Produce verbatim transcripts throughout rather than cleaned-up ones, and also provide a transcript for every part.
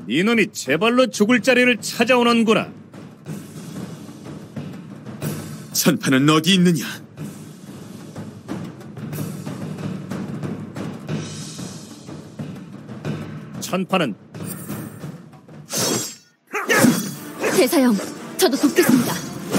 네 놈이 제발로 죽을 자리를 찾아오는구나. 천파는 어디 있느냐? 천파는 대사형, 저도 돕겠습니다.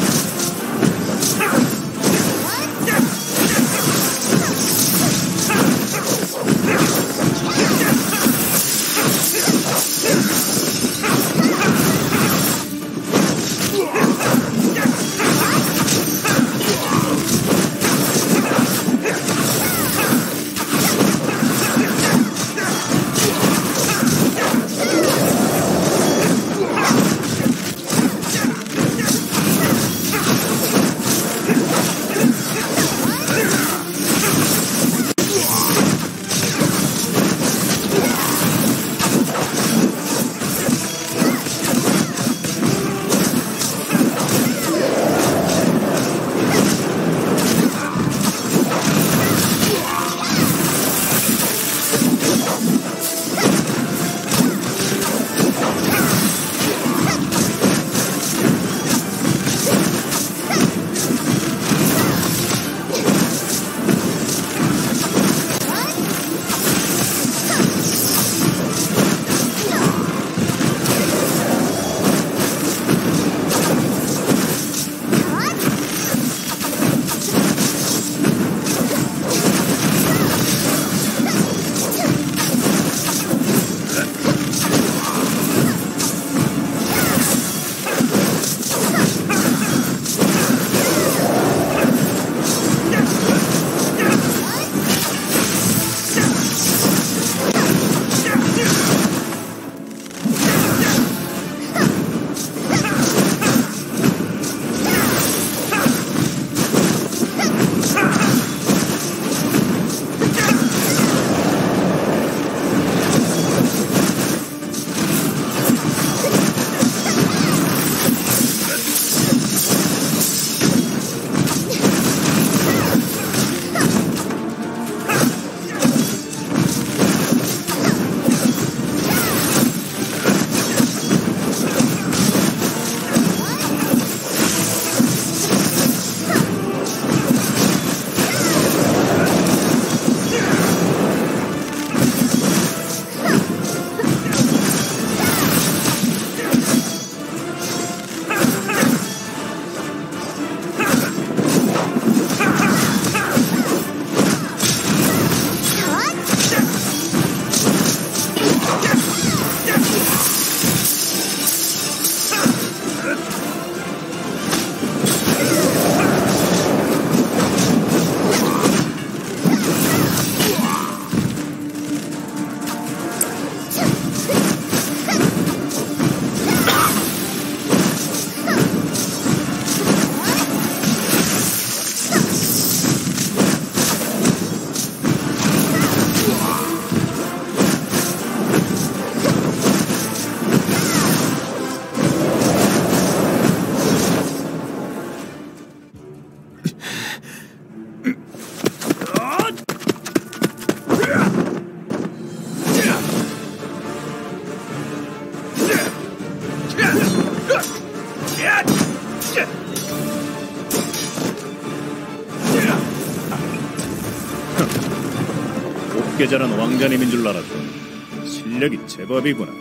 곱게 자란 왕자님인 줄 알았더니 실력이 제법이구나.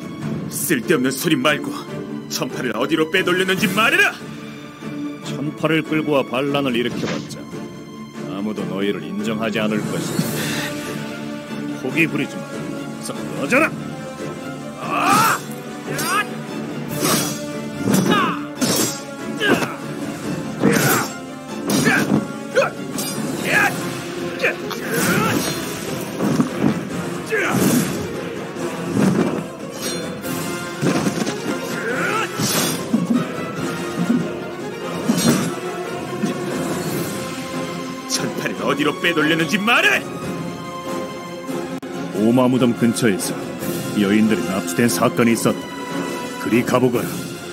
쓸데없는 소리 말고 천파를 어디로 빼돌렸는지 말해라! 천파를 끌고 와 반란을 일으켜봤자 아무도 너희를 인정하지 않을 것이다. 포기 부리지 마. 썩 꺼져라! 아! 천파를 어디로 빼돌렸는지 말해! 오마무덤 근처에서 여인들이 납치된 사건이 있었다. 그리 가보거라.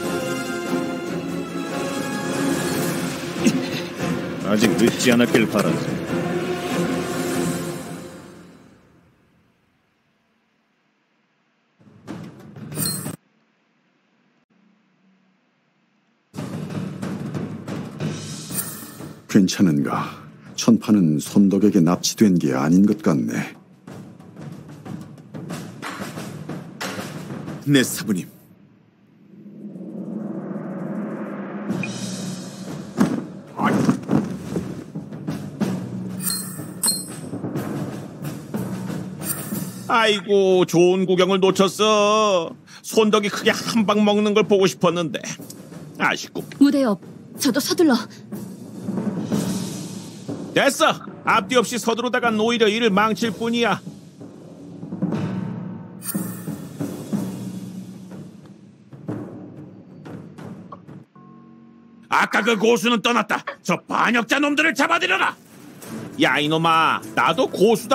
아직 늦지 않았길 바라지. 괜찮은가? 천파는 손덕에게 납치된 게 아닌 것 같네. 네, 사부님. 아이고, 좋은 구경을 놓쳤어. 손덕이 크게 한 방 먹는 걸 보고 싶었는데 아쉽고. 무대업, 저도 서둘러. 됐어. 앞뒤 없이 서두르다간 오히려 일을 망칠 뿐이야. 아까 그 고수는 떠났다. 저 반역자 놈들을 잡아들여라. 야, 이놈아, 나도 고수다.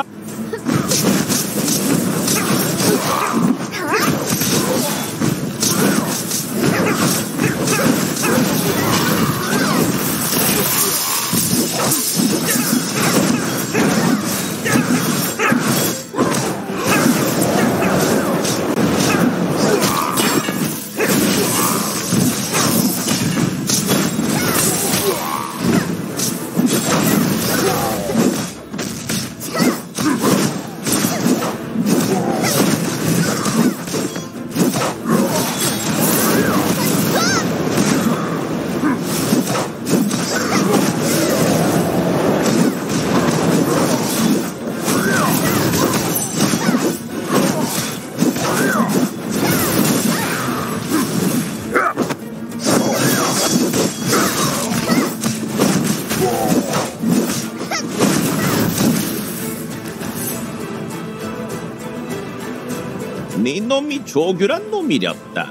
네 놈이 조규란 놈이렵다.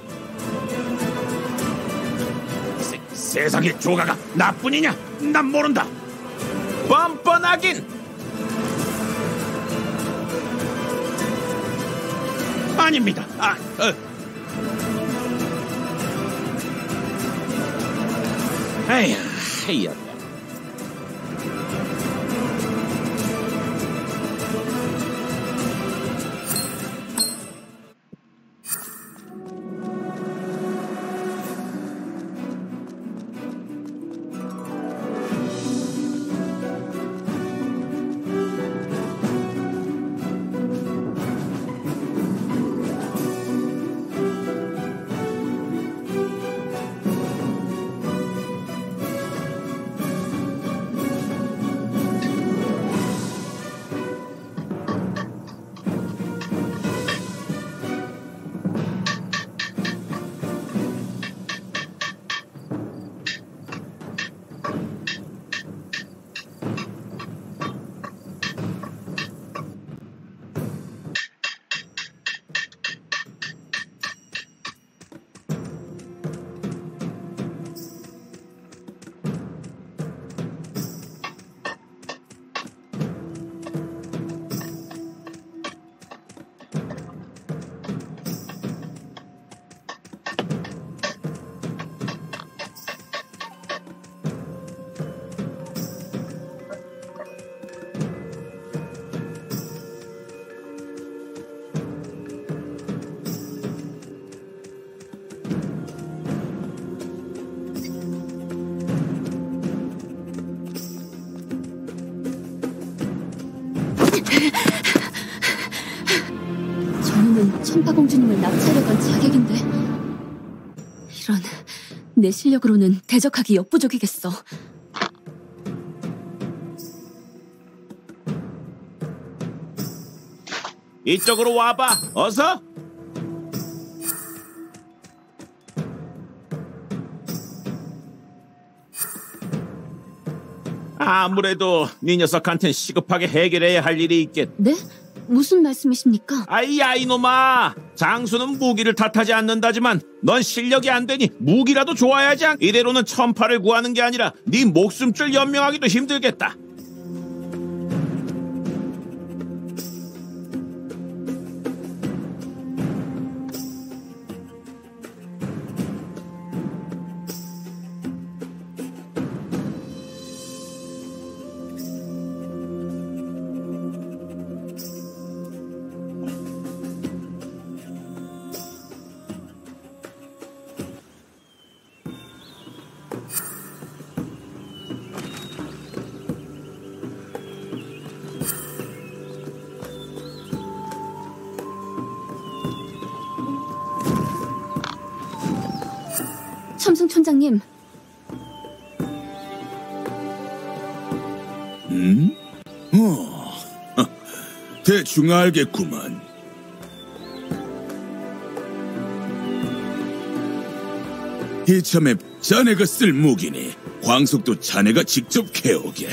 세, 세상에 조가가 나뿐이냐? 난 모른다. 뻔뻔하긴. 아닙니다. 아, 어. 에휴, 하여튼. 저놈은 천파공주님을 납치하려고 한 자객인데. 이런, 내 실력으로는 대적하기 역부족이겠어. 이쪽으로 와봐. 어서. 아무래도 네 녀석한텐 시급하게 해결해야 할 일이 있겠. 네? 무슨 말씀이십니까? 아이야, 이놈아. 장수는 무기를 탓하지 않는다지만 넌 실력이 안 되니 무기라도 좋아야지. 않... 이대로는 천파를 구하는 게 아니라 네 목숨줄 연명하기도 힘들겠다. 삼승 촌장님, 음? 어, 대충 알겠구만. 이참에 자네가 쓸 무기니 광석도 자네가 직접 캐오게.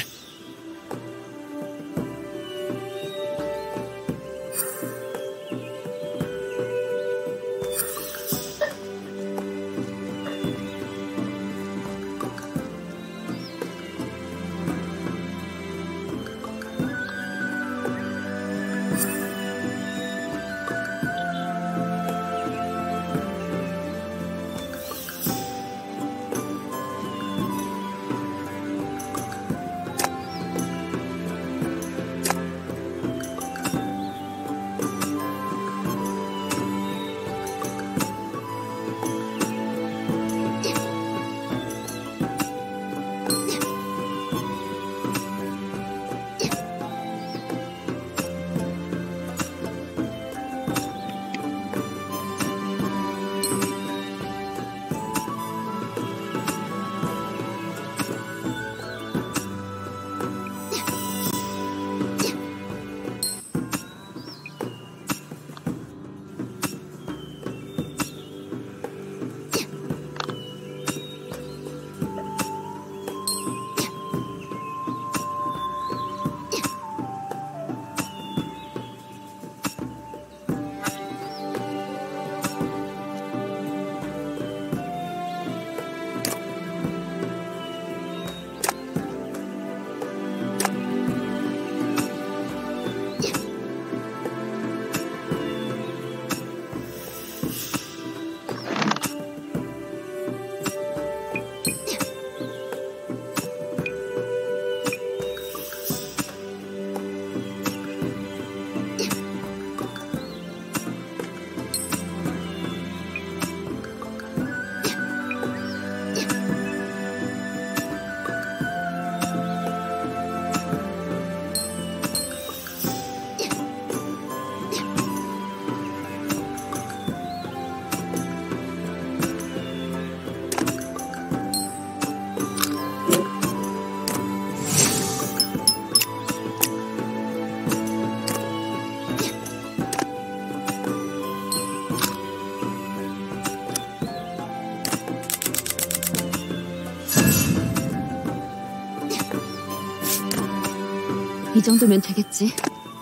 이 정도면 되겠지.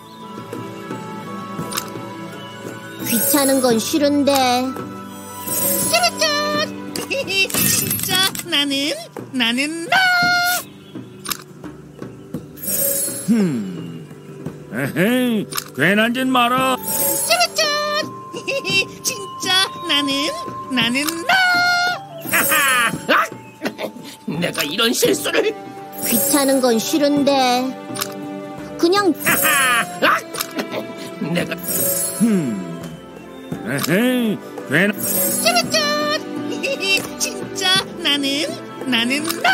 귀찮은 건 싫은데. 짜라짠! 진짜 나는 나는 나. 흠. 에헤이, 괜한 짓 마라. 짜라짠! 진짜 나는 나는 나. 내가 이런 실수를. 귀찮은 건 싫은데. 그냥 내가 흠. 에헤이, 괜. 짜라짠! 진짜 나는 나는 나.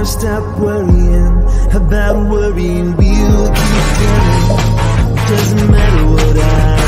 stop worrying about worrying. We'll keep running. Doesn't matter what I